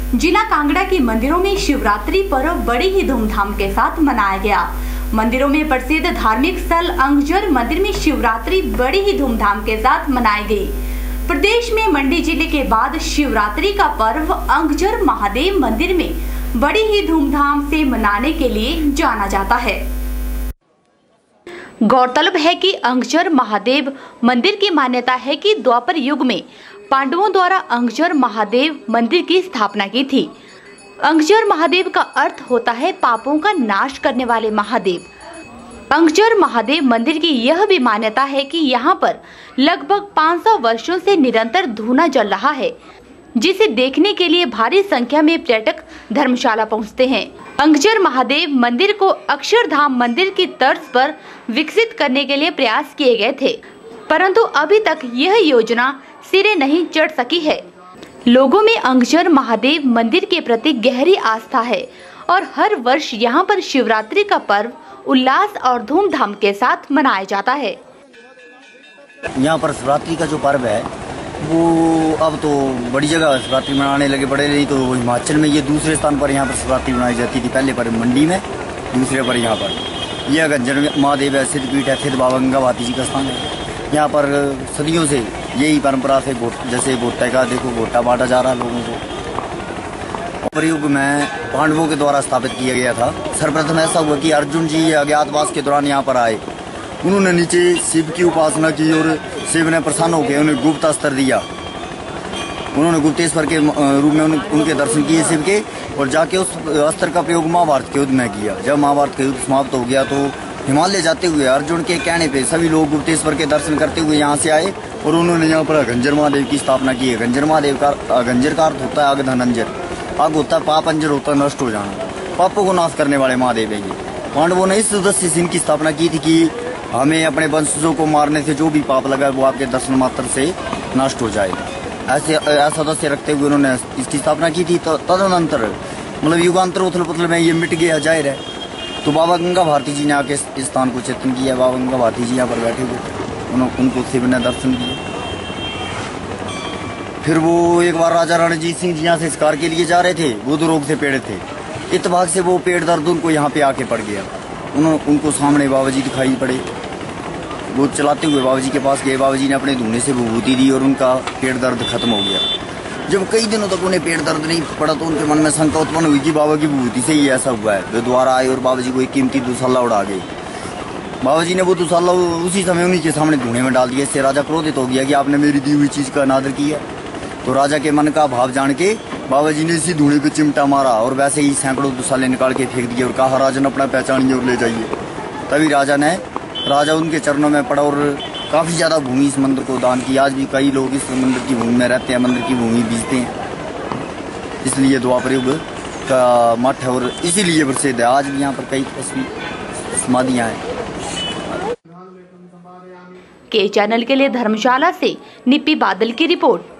जिला कांगड़ा के मंदिरों में शिवरात्रि पर्व बड़ी ही धूमधाम के साथ मनाया गया। मंदिरों में प्रसिद्ध धार्मिक स्थल अंगजर मंदिर में शिवरात्रि बड़ी ही धूमधाम के साथ मनाई गई। प्रदेश में मंडी जिले के बाद शिवरात्रि का पर्व अंगजर महादेव मंदिर में बड़ी ही धूमधाम से मनाने के लिए जाना जाता है। गौरतलब है कि अंगजर महादेव मंदिर की मान्यता है कि द्वापर युग में पांडवों द्वारा अंगजर महादेव मंदिर की स्थापना की थी। अंगजर महादेव का अर्थ होता है पापों का नाश करने वाले महादेव। अंगजर महादेव मंदिर की यह भी मान्यता है कि यहाँ पर लगभग 500 वर्षों से निरंतर धूना जल रहा है, जिसे देखने के लिए भारी संख्या में पर्यटक धर्मशाला पहुँचते हैं। अंगजर महादेव मंदिर को अक्षरधाम मंदिर की तर्ज पर विकसित करने के लिए प्रयास किए गए थे, परंतु अभी तक यह योजना सिरे नहीं चढ़ सकी है। लोगों में अंगजर महादेव मंदिर के प्रति गहरी आस्था है और हर वर्ष यहाँ पर शिवरात्रि का पर्व उल्लास और धूमधाम के साथ मनाया जाता है। यहाँ पर शिवरात्रि का जो पर्व है वो अब तो बड़ी जगह शिवरात्रि मनाने लगे पड़े, नहीं तो हिमाचल में ये दूसरे स्थान पर यहाँ पर शिवरात्रि मनाई जाती थी। पहले पर मंडी में, दूसरे पर यहाँ पर। यह अंगजर महादेव है, सिद्धपीठ है, सिद्ध बाबा गंगावती जी का स्थान है। यहाँ पर सदियों से यही परंपरा से जैसे भोटा का देखो भोटा बांटा जा रहा है लोगों को। प्रयुग में पांडवों के द्वारा स्थापित किया गया था। सर्वप्रथम ऐसा हुआ कि अर्जुन जी अज्ञातवास के दौरान यहाँ पर आए। उन्होंने नीचे शिव की उपासना की और शिव ने प्रसन्न होकर उन्हें गुप्त अस्त्र दिया। उन्होंने गुप्तेश्वर के रूप में उनके दर्शन किए शिव के, और जाके उस अस्त्र का प्रयोग महाभारत के युद्ध में किया। जब महाभारत का युद्ध समाप्त हो गया तो हिमालय जाते हुए अर्जुन के कहने पे सभी लोग गुप्तेश्वर के दर्शन करते हुए यहाँ से आए और उन्होंने यहाँ पर अगंजर महादेव की स्थापना की है। अगंजर महादेव का अगंजर का अर्थ होता है आग धनंजर। आग होता है पाप, अंजर होता है नष्ट हो जाना। पापों को नाश करने वाले महादेव है ये। पांडवों ने इस उद्देश्य से इनकी स्थापना की थी कि हमें अपने वंशजों को मारने से जो भी पाप लगा वो आपके दर्शन मात्र से नष्ट हो जाएगा। ऐसा उद्देश्य रखते हुए उन्होंने इसकी स्थापना की थी। तदनंतर मतलब युगांतर उथल पुथल में ये मिट गया, जाहिर है। तो बाबा गंगा भारती जी ने आके इस स्थान को चेतन किया। बाबा गंगा भारती जी यहाँ पर बैठे हुए, उनको शिव ने दर्शन दिए। फिर वो एक बार राजा रणजीत सिंह जी यहाँ से शिकार के लिए जा रहे थे, बुध रोग से पीड़ित थे। इत्तेफाक से वो पेट दर्द उनको यहाँ पे आके पड़ गया। उनको सामने बाबा जी दिखाई पड़े। वो चलाते हुए बाबा जी के पास गए। बाबा जी ने अपने धूने से विभूति दी और उनका पेट दर्द खत्म हो गया। जब कई दिनों तक उन्हें पेट दर्द नहीं पड़ा तो उनके मन में शंका उत्पन्न हुई कि बाबा की विभूति से ही ऐसा हुआ है। वे दोबारा आए और बाबा जी को एक कीमती दुसाला उड़ा गए। बाबा जी ने वो दुसाला उसी समय उन्हीं के सामने धूने में डाल दिया। इससे राजा क्रोधित हो गया कि आपने मेरी दी हुई चीज का अनादर किया। तो राजा के मन का भाव जान के बाबा जी ने इसी धूने पे चिमटा मारा और वैसे ही सैकड़ों दुसाले निकाल के फेंक दिए और कहा, राजन अपना पहचानिए और ले जाइए। तभी राजा उनके चरणों में पड़ा और काफी ज्यादा भूमि इस मंदिर को दान की। आज भी कई लोग इस मंदिर की भूमि में रहते हैं, मंदिर की भूमि बीजते हैं। इसलिए द्वापर युग का मठ है और इसीलिए प्रसिद्ध है। आज भी यहाँ पर कई समाधियां हैं। के चैनल के लिए धर्मशाला से निप्पी बादल की रिपोर्ट।